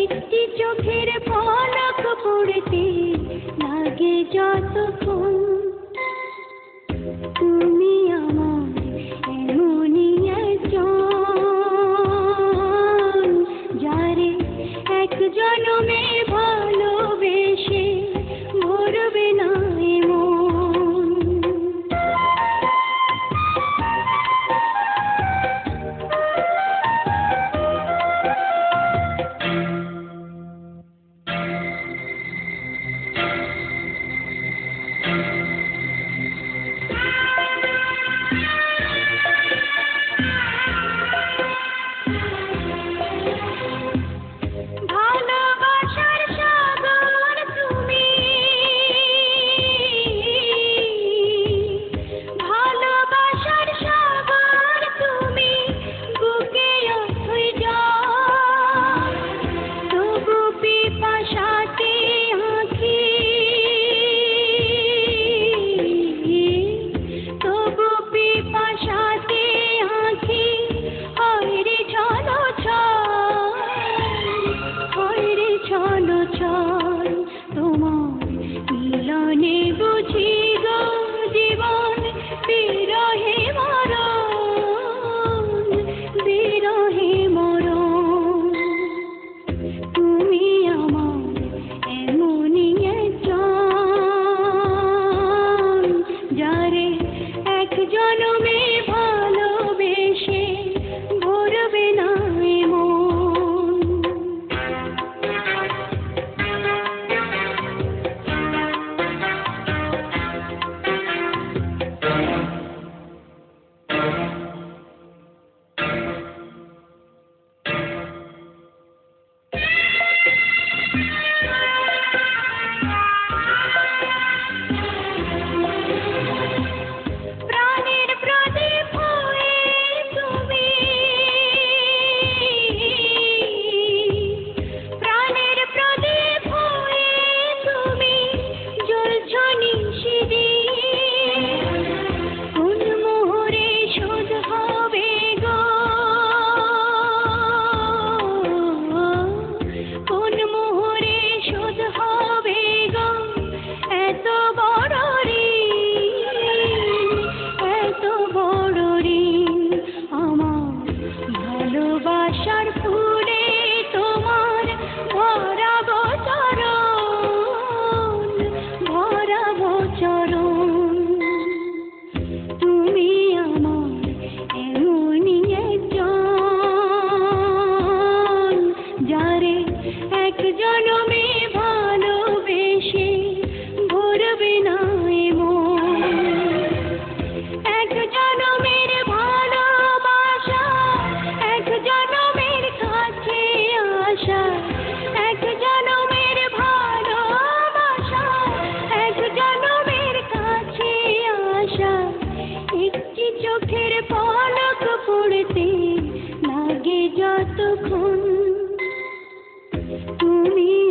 একটি চোখের পলক পড়তে লাগে যতক্ষণ। তুমি আমার এমনই একজন, যারে এক জনমে ভালোবেসে ভরবে না এমন। ভালোবাসার সাগর তুমি, ভালোবাসার সাগর তুমি, বুকে অথই জল, তবু পিপাসাতে আঁখি, তবু পিপাসাতে আঁখি হয় রে চলো চল, হয় রে চলো চল। তোমার মিলনে বুঝি গো জীবন বিরহে মরণ, বিরহে মরণ। তুমি আমার এমনই একজন, যারে এক জনমে ভালোবেসে ভরবে না এমন। প্রাণের প্রদীপ হয়ে তুমি, প্রাণের প্রদীপ হয়ে তুমি জ্বলছ নিশিদিন। কোন মোহরে শোধ হবে গো, কোন মোহরে শোধ হবে গো এত বড় ঋণ, এত বড় ঋণ। আমার ভালোবাসার ফুলে তোমার ভরাবো চরণ, ভরাবো চরণ। তুমি আমার এমনই একজন, যারে এক জনমে ভালোবেসে ভরবে না এমন। এক জনমের ভালোবাসা, এক জনমের কাছে আসা, এক জনমের ভালোবাসা, এক জনমের কাছে আসা। একটি চোখের পলক পড়তে লাগে যতক্ষণ। তুমি